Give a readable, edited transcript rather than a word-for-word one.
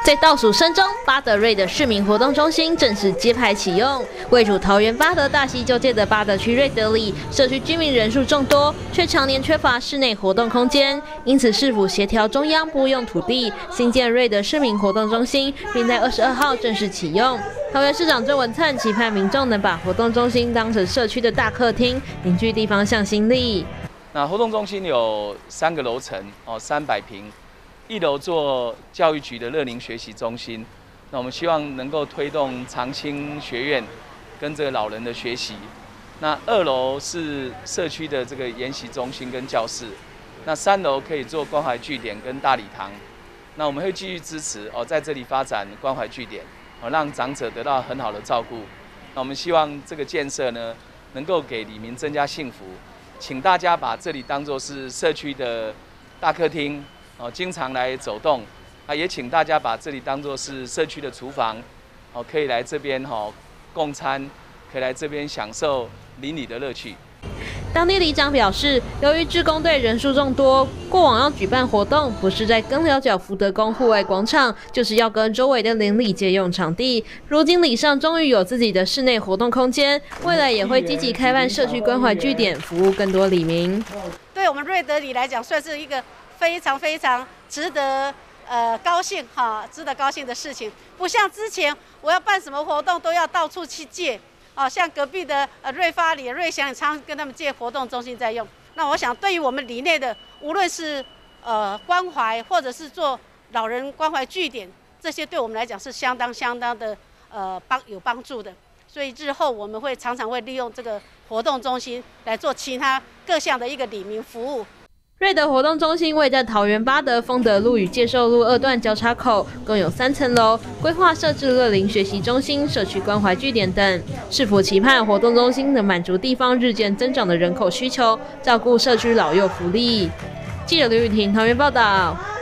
在倒数声中，巴德瑞的市民活动中心正式揭牌启用。位处桃园巴德大溪旧界的巴德区瑞德里，社区居民人数众多，却常年缺乏室内活动空间，因此市府协调中央拨用土地，新建瑞德市民活动中心，并在22号正式启用。桃园市长郑文灿期盼民众能把活动中心当成社区的大客厅，凝聚地方向心力。 那活动中心有3个楼层，300平。1楼做教育局的乐龄学习中心，那我们希望能够推动长青学院跟这个老人的学习。那2楼是社区的这个研习中心跟教室，那3楼可以做关怀据点跟大礼堂。那我们会继续支持在这里发展关怀据点，让长者得到很好的照顾。那我们希望这个建设呢，能够给里民增加幸福，请大家把这里当作是社区的大客厅。经常来走动，也请大家把这里当作是社区的厨房，可以来这边共餐，可以来这边享受邻里的乐趣。 当地里长表示，由于志工队人数众多，过往要举办活动，不是在庚寮角福德宫户外广场，就是要跟周围的邻里借用场地。如今里上终于有自己的室内活动空间，未来也会积极开办社区关怀据点，服务更多里民。 对我们瑞德里来讲，算是一个非常值得高兴值得高兴的事情，不像之前我要办什么活动都要到处去借，像隔壁的瑞发里、瑞祥也常跟他们借活动中心在用。那我想，对于我们里内的，无论是关怀或者是做老人关怀据点，这些对我们来讲是相当的有帮助的。所以日后我们会常常利用这个活动中心来做其他各项的一个里民服务。 瑞德活动中心位在桃园八德丰德路与介寿路2段交叉口，共有3层楼，规划设置乐龄学习中心、社区关怀据点等。市府期盼活动中心能满足地方日渐增长的人口需求，照顾社区老幼福利。记者刘雨婷桃园报道。